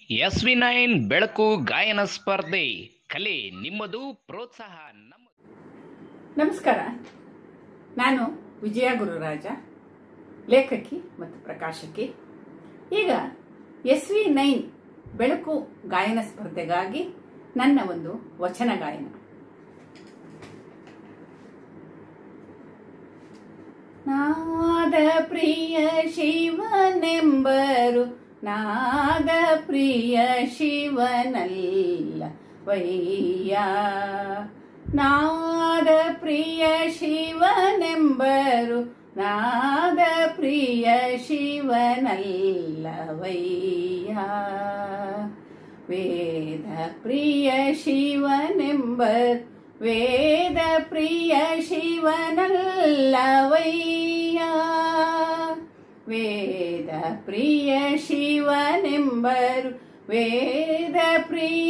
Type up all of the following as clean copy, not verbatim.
SV9 ಬೆಳಕು ಗಾಯನ ಸ್ಪರ್ಧೆ ಕಲೆ ನಿಮ್ಮದು ಪ್ರೋತ್ಸಾಹ ನಮ್ಮದು. ನಮಸ್ಕಾರ, ನಾನು ವಿಜಯ ಗುರುರಾಜ, ಲೇಖಕಿ ಮತ್ತು ಪ್ರಕಾಶಕಿ. ಈಗ SV9 ಬೆಳಕು ಗಾಯನ ಸ್ಪರ್ಧೆಗಾಗಿ ನನ್ನ ಒಂದು ವಚನ ಗಾಯನ. ನಾದ ಪ್ರಿಯ ಶಿವನೆಂಬರು ನಾದ ಪ್ರಿಯ ಶಿವನಲ್ಲ ವಯ್ಯ. ನಾದ ಪ್ರಿಯ ಶಿವನೆಂಬರು ನಾದ ಪ್ರಿಯ ಶಿವನಲ್ಲ ವಯ್ಯ. ವೇದ ಪ್ರಿಯ ಶಿವನೆಂಬರು ವೇದ ಪ್ರಿಯ ಶಿವನಲ್ಲವಯ್ಯ. ವೇದ ಪ್ರಿಯ ಶಿವನೆಂಬರು ವೇದ ಪ್ರಿಯ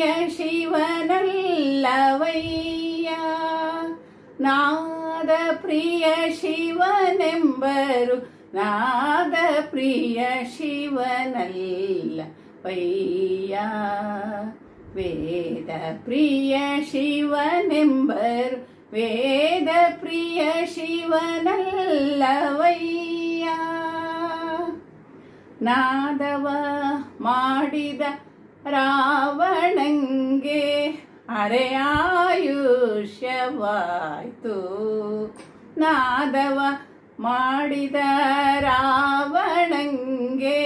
ಶಿವನಲ್ಲವಯ್ಯ. ನಾದ ಪ್ರಿಯ ಶಿವನೆಂಬರು ನಾದ ಪ್ರಿಯ ಶಿವನಲ್ಲವಯ್ಯ. ವೇದ ಪ್ರಿಯ ಶಿವನೆಂಬರು ವೇದ ಪ್ರಿಯ ಶಿವನಲ್ಲವಯ್ಯ. ನಾದವ ಮಾಡಿದ ರಾವಣಂಗೆ ಅರೆಯಾಯುಷ್ಯವಾಯ್ತು. ನಾದವ ಮಾಡಿದ ರಾವಣಂಗೆ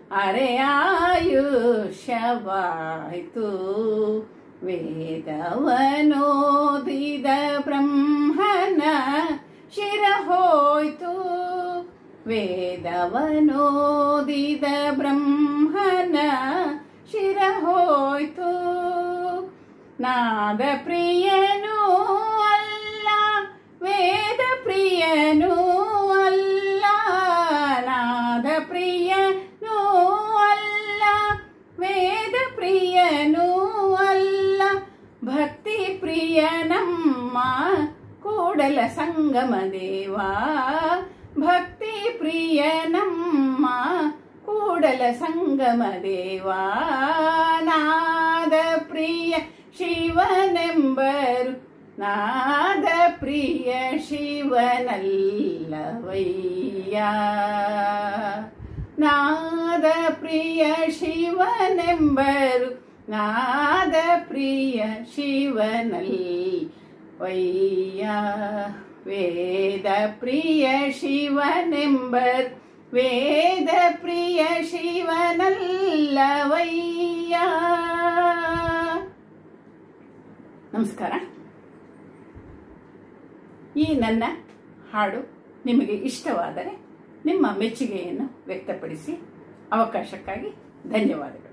ಅರೆಯಾಯುಷ್ಯವಾಯ್ತು. ವೇದವನೋದಿದ ಬ್ರಹ್ಮನ ಶಿರ ಹೋಯ್ತು. ವೇದವನೋದಿದ ಬ್ರಹ್ಮನ ಶಿರ ಹೋಯ್ತು. ನಾದ ಪ್ರಿಯನೂ ಅಲ್ಲ ವೇದ ಪ್ರಿಯನೂ ಅಲ್ಲ. ನಾದ ಪ್ರಿಯನೂ ಅಲ್ಲ ವೇದ ಪ್ರಿಯನೂ ಅಲ್ಲ. ಭಕ್ತಿ ಪ್ರಿಯ ನಮ್ಮ ಕೂಡಲ ಸಂಗಮ ದೇವಾ. ಭಕ್ತಿ ಪ್ರಿಯ ನಮ್ಮ ಕೂಡಲ ಸಂಗಮ ದೇವಾ. ನಾದ ಪ್ರಿಯ ಶಿವನೆಂಬರು ನಾದ ಪ್ರಿಯ ಶಿವನಲ್ಲವಯ್ಯ. ನಾದ ಪ್ರಿಯ ಶಿವನೆಂಬರು ನಾದ ಪ್ರಿಯ ಶಿವನಲ್ಲವಯ್ಯ. ವೇದ ಪ್ರಿಯ ಶಿವನೆಂಬರು ವೇದ ಪ್ರಿಯ ಶಿವನಲ್ಲವಯ್ಯ. ನಮಸ್ಕಾರ. ಈ ನನ್ನ ಹಾಡು ನಿಮಗೆ ಇಷ್ಟವಾದರೆ ನಿಮ್ಮ ಮೆಚ್ಚುಗೆಯನ್ನು ವ್ಯಕ್ತಪಡಿಸಿ ಅವಕಾಶಕ್ಕಾಗಿ ಧನ್ಯವಾದಗಳು.